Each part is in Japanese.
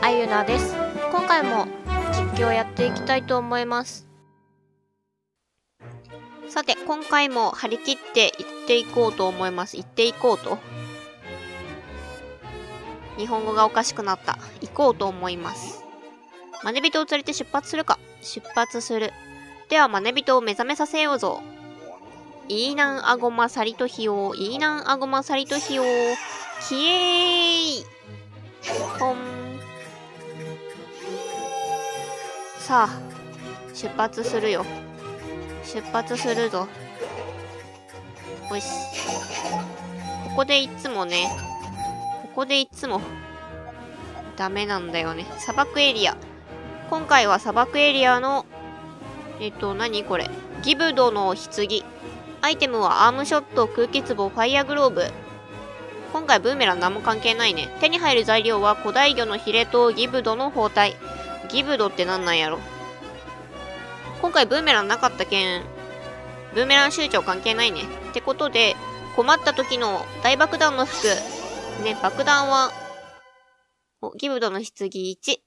あゆなです。今回も実況やっていきたいと思います。さて、今回も張り切って行っていこうと思います。行っていこうと。日本語がおかしくなった。行こうと思います。マネ人を連れて出発するか。出発する。ではマネ人を目覚めさせようぞ。イーナンアゴマサリトヒヨー、イーナンアゴマサリトヒヨー、キエーイポン。さあ、出発するよ。出発するぞ。よし。ここでいつもダメなんだよね。砂漠エリア。今回は砂漠エリアの、何これ。ギブドの棺。アイテムはアームショット、空気壺、ファイアグローブ。今回ブーメラン何も関係ないね。手に入る材料は古代魚のヒレとギブドの包帯。ギブドってなんやろ。今回ブーメランなかったけん、ブーメラン集長関係ないね。ってことで、困った時の大爆弾の服。ね、爆弾は、ギブドの棺1。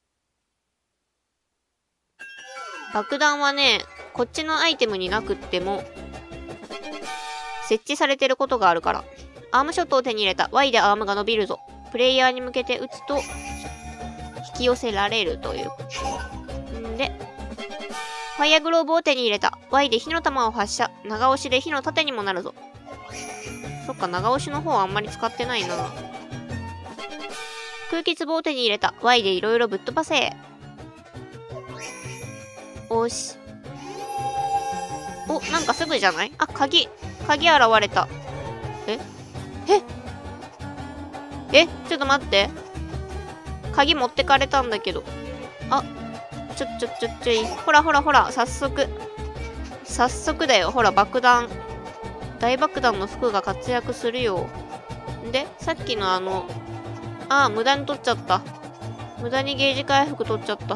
爆弾はね、こっちのアイテムになくっても、設置されてることがあるから。アームショットを手に入れた。Y でアームが伸びるぞ。プレイヤーに向けて撃つと、引き寄せられるという。んで、ファイアグローブを手に入れた。Y で火の玉を発射。長押しで火の盾にもなるぞ。そっか、長押しの方はあんまり使ってないな。空気壺を手に入れた。Y でいろいろぶっ飛ばせ。おし。お、なんかすぐじゃない？あ、鍵現れた。ちょっと待って。鍵持ってかれたんだけど。あ、ちょい。ほら、早速だよ。ほら、爆弾。大爆弾の服が活躍するよ。で、さっきの無駄に取っちゃった。無駄にゲージ回復取っちゃった。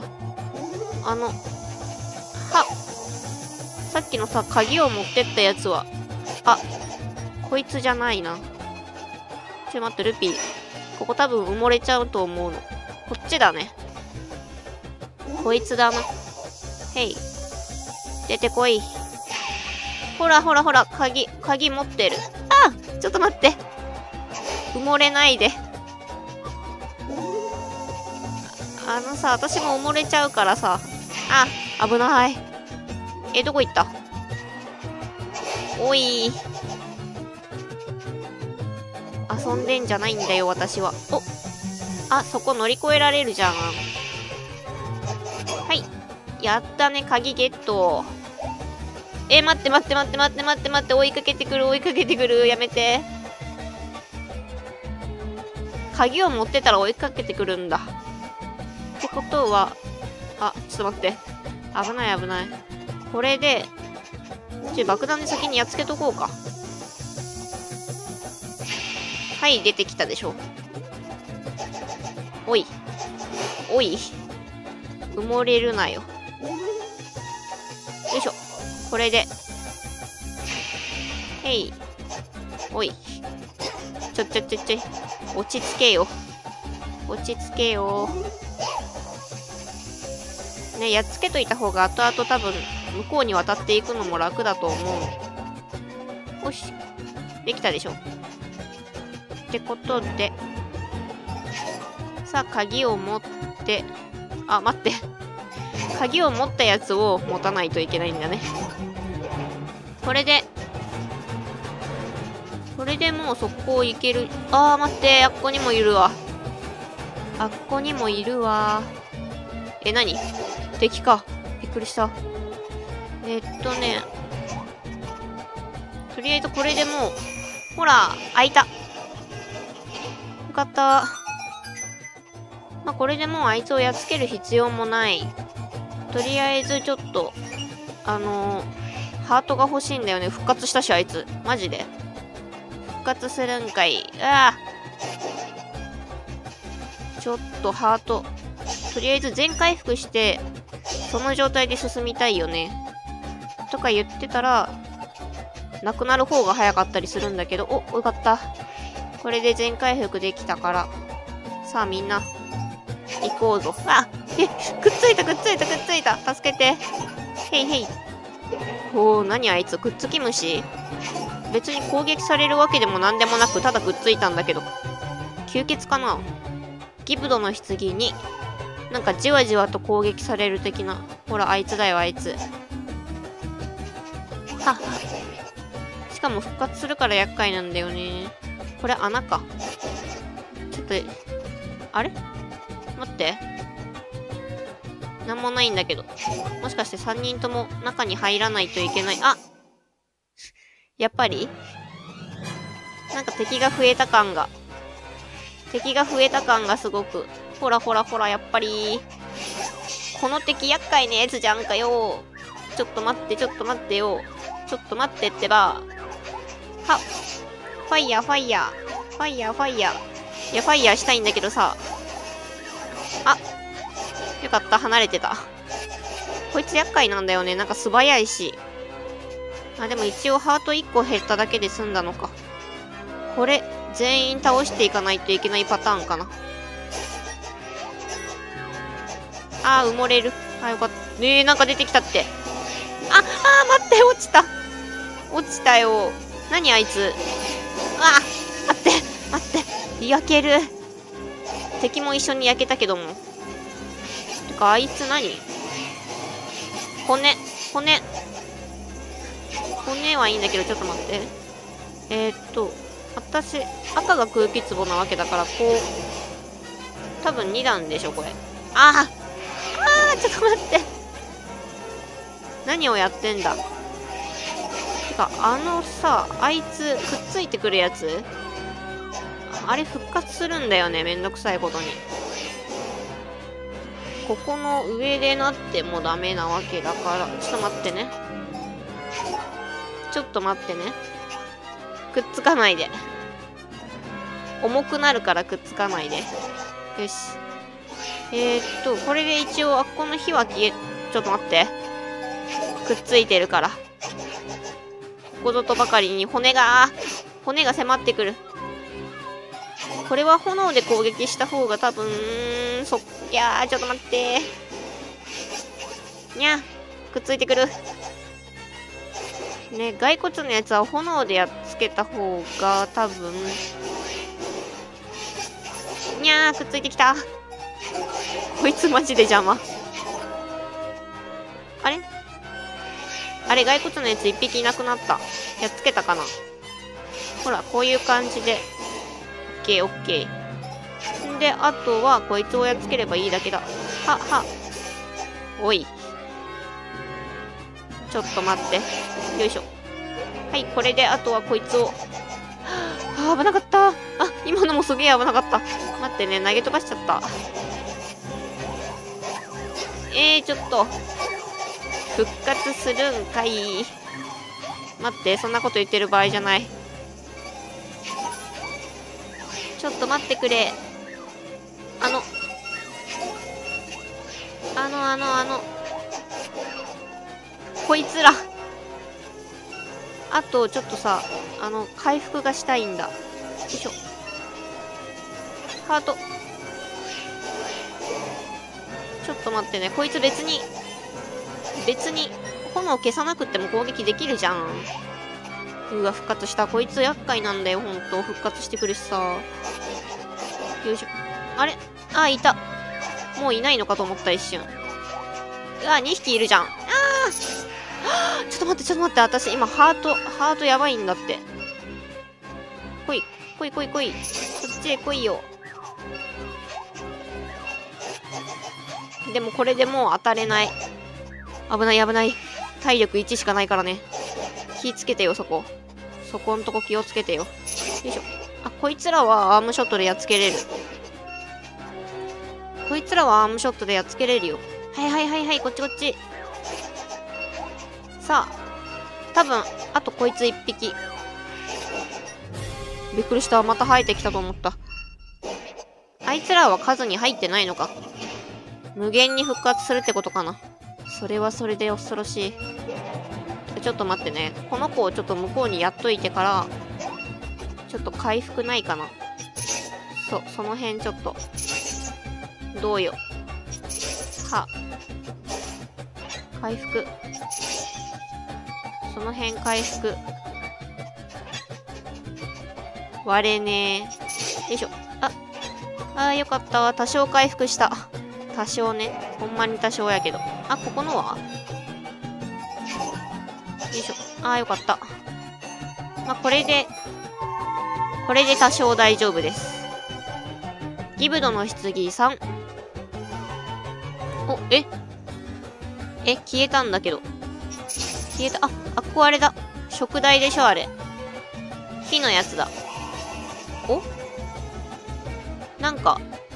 さっきのさ、鍵を持ってったやつは、こいつじゃないな。待って、ルピー。ここ多分埋もれちゃうと思うの。こっちだね。こいつだな。へい。出てこい。ほら、鍵持ってる。ちょっと待って。埋もれないで。私も埋もれちゃうからさ。危ない。どこ行った？おい。遊んでんじゃないんだよ、私は。そこ乗り越えられるじゃん。はい。やったね、鍵ゲット。待って。追いかけてくる。やめて。鍵を持ってたら追いかけてくるんだ。ってことは、ちょっと待って。危ない。これで、爆弾で先にやっつけとこうか。はい、出てきたでしょ。おい。埋もれるなよ。よいしょ。これで。へい。おい。ちょい。落ち着けよ。ね、やっつけといた方が後々多分、向こうに渡っていくのも楽だと思う。よし。できたでしょ。ってことで。さあ、鍵を持って。待って。鍵を持ったやつを持たないといけないんだね。これでもう速攻いける。待って。あっこにもいるわ。何？敵か。びっくりした。とりあえずこれでもう、ほら、開いた。よかった。これでもうあいつをやっつける必要もない。とりあえずちょっと、ハートが欲しいんだよね。復活したし、あいつ。マジで。復活するんかい。ちょっとハート。とりあえず全回復して、その状態で進みたいよね。とか言ってたら、なくなる方が早かったりするんだけど、よかった。これで全回復できたから。さあみんな、 行こうぞ。あ、くっついた、くっついた、くっついた。助けて。へいへい。おー、何あいつ、くっつき虫？別に攻撃されるわけでもなんでもなく、ただくっついたんだけど。吸血かな？ギブドの棺に、なんかじわじわと攻撃される的な。ほら、あいつだよ、あいつ。はっ。しかも復活するから厄介なんだよね。これ穴か。ちょっと、あれ？待って。なんもないんだけど。もしかして3人とも中に入らないといけない。あ！やっぱり？なんか敵が増えた感がすごく。ほらほらほら、やっぱり。この敵厄介なやつじゃんかよ。ちょっと待って、ちょっと待ってよ。ちょっと待ってってば。はっ。ファイヤー、ファイヤー。ファイヤー、ファイヤー。いや、ファイヤーしたいんだけどさ。あ、よかった、離れてた。こいつ厄介なんだよね。なんか素早いし。あ、でも一応ハート1個減っただけで済んだのか。これ、全員倒していかないといけないパターンかな。あー、埋もれる。あ、よかった。なんか出てきたって。待って、落ちた。落ちたよ。何あいつ。待って、待って。焼ける。敵も一緒に焼けたけども。てか、あいつ何？骨はいいんだけど、ちょっと待って。私、赤が空気壺なわけだから、こう、多分2段でしょ、これ。ちょっと待って。何をやってんだ。てか、あいつ、くっついてくるやつ？あれ復活するんだよね、めんどくさいことに。ここの上でなってもダメなわけだから、ちょっと待ってね。ちょっと待ってね。くっつかないで。重くなるからくっつかないで。よし。これで一応、この火はちょっと待って。くっついてるから。ここぞとばかりに骨が迫ってくる。これは炎で攻撃した方が多分、ちょっと待って。にゃ、くっついてくる。ね、骸骨のやつは炎でやっつけた方が多分、にゃー、くっついてきた。こいつマジで邪魔。あれ、骸骨のやつ一匹いなくなった。やっつけたかな。ほら、こういう感じで。オッケー、オッケー。んで、あとは、こいつをやっつければいいだけだ。おい。ちょっと待って。よいしょ。はい、これで、あとはこいつを。危なかった。今のもすげえ危なかった。待ってね、投げ飛ばしちゃった。ちょっと。復活するんかい。待って、そんなこと言ってる場合じゃない。ちょっと待ってくれ。こいつら。あと、ちょっとさ、回復がしたいんだ。よいしょ。ハート。ちょっと待ってね。こいつ別に、炎消さなくても攻撃できるじゃん。うわ、復活した。こいつ厄介なんだよ、ほんと。復活してくるしさ。よいしょ。あれ？いた。もういないのかと思った、一瞬。2匹いるじゃん。ちょっと待って、私、今、ハートやばいんだって。来い。こっちへ来いよ。でも、これでもう当たれない。危ない。体力1しかないからね。気つけてよ、そこ。そこんとこ気をつけてよ。よいしょ。こいつらはアームショットでやっつけれる。よ。はい、こっち。さあ。多分、あとこいつ1匹。びっくりした。また生えてきたと思った。あいつらは数に入ってないのか。無限に復活するってことかな。それはそれで恐ろしい。ちょっと待ってね。この子をちょっと向こうにやっといてから、ちょっと回復ないかな。その辺ちょっと。 どうよ。は。回復。その辺回復。割れねえ。よいしょ。よかったわ。多少回復した。多少ね。ほんまに多少やけど。ここのはよいしょ。よかった。これで多少大丈夫です。ギブドの棺3。消えたんだけど。消えた。ここあれだ。食材でしょ、あれ。火のやつだ。なんか。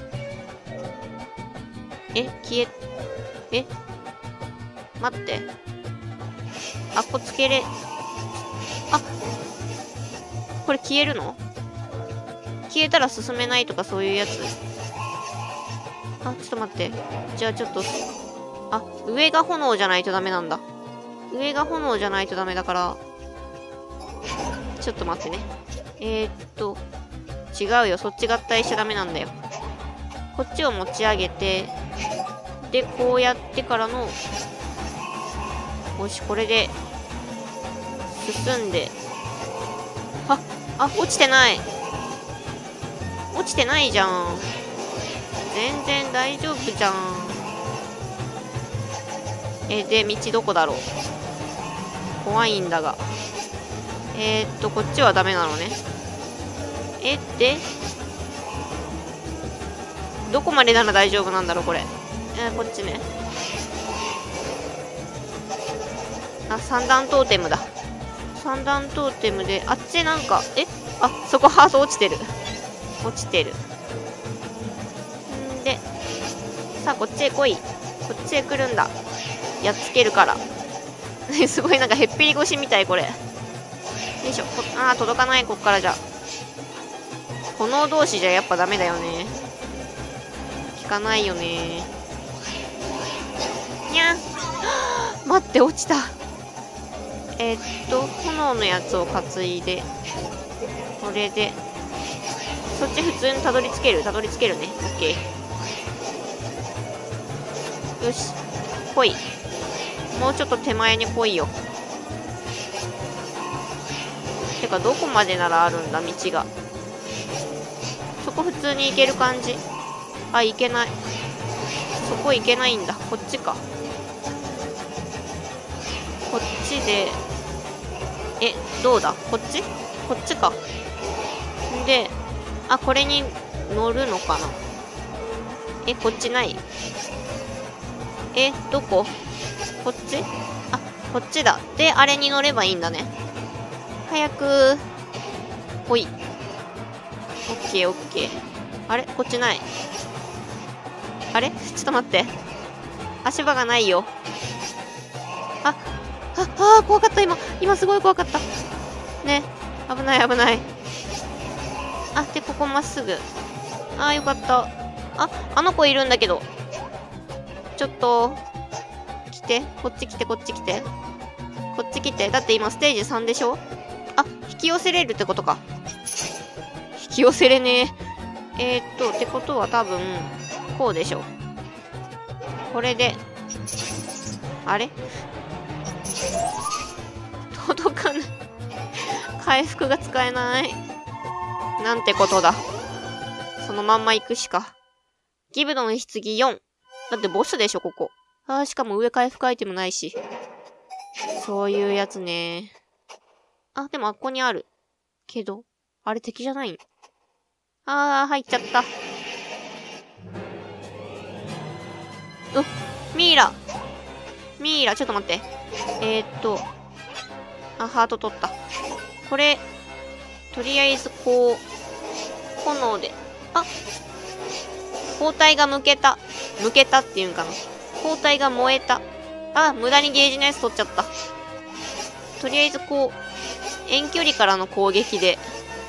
待って。こつけれ。これ消えるの？消えたら進めないとかそういうやつ？ちょっと待って。じゃあちょっと、上が炎じゃないとダメなんだ。上が炎じゃないとダメだから、ちょっと待ってね。違うよ。そっち合体しちゃダメなんだよ。こっちを持ち上げて、で、こうやってからの、よし、これで、進んで、落ちてない。落ちてないじゃん。全然大丈夫じゃん。で、道どこだろう。怖いんだが。こっちはダメなのね。で、どこまでなら大丈夫なんだろう、これ。こっちね。三段トーテムだ。三段トーテムで、あっちなんか、そこハート落ちてる。落ちてる。んで、さあ、こっちへ来い。こっちへ来るんだ。やっつけるから。すごいなんかへっぴり腰みたい、これ。よいしょ。届かない、こっからじゃ。炎同士じゃやっぱダメだよね。効かないよね。にゃん。待って、落ちた。炎のやつを担いで、これで、そっち普通にたどり着けるね。オッケー。よし。来い。もうちょっと手前に来いよ。てか、どこまでならあるんだ、道が。そこ普通に行ける感じ？行けない。そこ行けないんだ。こっちか。こっちで、どうだ？こっちか。で、これに乗るのかな？こっちない？どこ？こっち？こっちだ。で、あれに乗ればいいんだね。早く。ほい。オッケー。あれ？こっちない。あれ？ちょっと待って。足場がないよ。怖かった、今すごい怖かった。ね。危ない。で、ここまっすぐ。よかった。あの子いるんだけど。ちょっと、来て。こっち来て。だって今ステージ3でしょ？引き寄せれるってことか。引き寄せれねえ。ってことは多分、こうでしょ。これで、あれ？届かない。回復が使えない。なんてことだ。そのまんま行くしか。ギブドの棺4。だってボスでしょ、ここ。しかも上回復アイテムないし。そういうやつね。でもあっこにある。けど、あれ敵じゃないん？入っちゃった。ミイラ、ちょっと待って。ハート取った。これ、とりあえずこう、炎で、包帯が向けたっていうんかな。包帯が燃えた。無駄にゲージのやつ取っちゃった。とりあえずこう、遠距離からの攻撃で、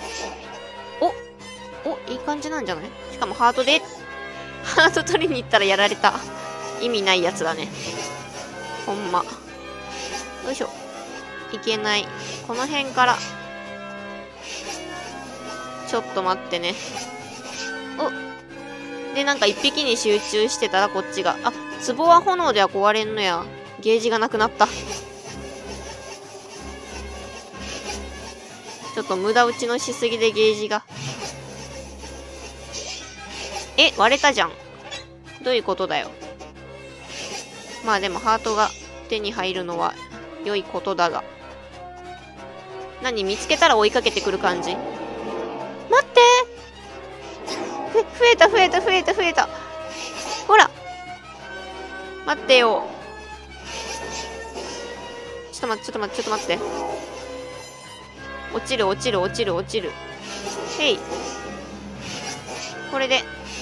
いい感じなんじゃない？しかもハートで、ハート取りに行ったらやられた。意味ないやつだね。ほんま。よいしょ。いけない。この辺から。ちょっと待ってね。 で、なんか一匹に集中してたらこっちが。あ、壺は炎では壊れんのや。ゲージがなくなった。ちょっと無駄打ちのしすぎでゲージが。え、割れたじゃん。どういうことだよ。まあでもハートが手に入るのは良いことだが。何見つけたら追いかけてくる感じ？待って増えた増えた増えた増えた。ほら待ってよ。ちょっと待ってちょっと待ってちょっと待って。落ちる落ちる落ちる落ちる。へい。これで。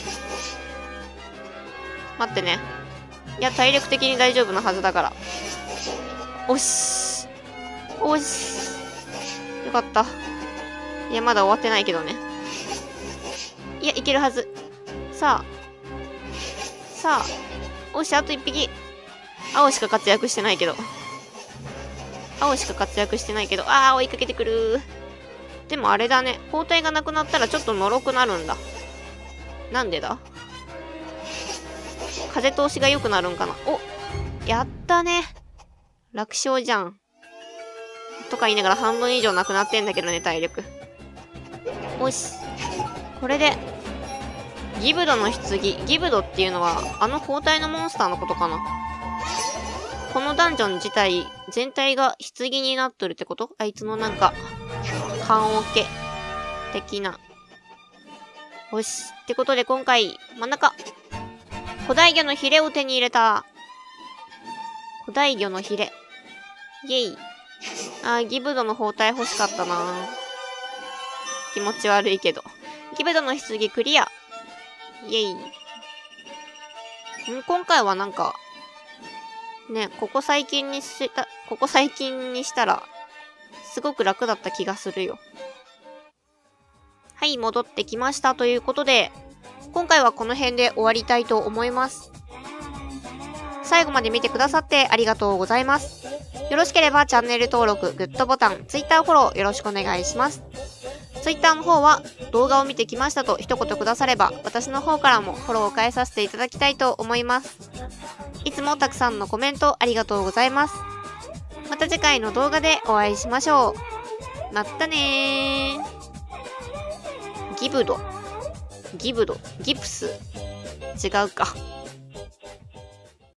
待ってね。いや、体力的に大丈夫なはずだから。おし。おし。よかった。いや、まだ終わってないけどね。いや、いけるはず。さあ。さあ。おし、あと一匹。青しか活躍してないけど。青しか活躍してないけど。あー、追いかけてくる。でもあれだね。包帯がなくなったらちょっとのろくなるんだ。なんでだ？風通しが良くなるんかな。お、やったね。楽勝じゃん。とか言いながら半分以上なくなってんだけどね、体力。よし。これで、ギブドの棺。ギブドっていうのは、あの包帯のモンスターのことかな。このダンジョン自体、全体が棺になっとるってこと？あいつのなんか、棺桶的な。よし。ってことで今回、真ん中。古代魚のヒレを手に入れた。古代魚のヒレ。イェイ。あー、ギブドの包帯欲しかったな。気持ち悪いけど。ギブドの棺クリア。イェイ。今回はなんか、ね、ここ最近にしたら、すごく楽だった気がするよ。はい、戻ってきましたということで、今回はこの辺で終わりたいと思います。最後まで見てくださってありがとうございます。よろしければチャンネル登録、グッドボタン、Twitter フォローよろしくお願いします。Twitter の方は動画を見てきましたと一言くだされば私の方からもフォローを返させていただきたいと思います。いつもたくさんのコメントありがとうございます。また次回の動画でお会いしましょう。まったねー。ギブド、ギプス。違うか。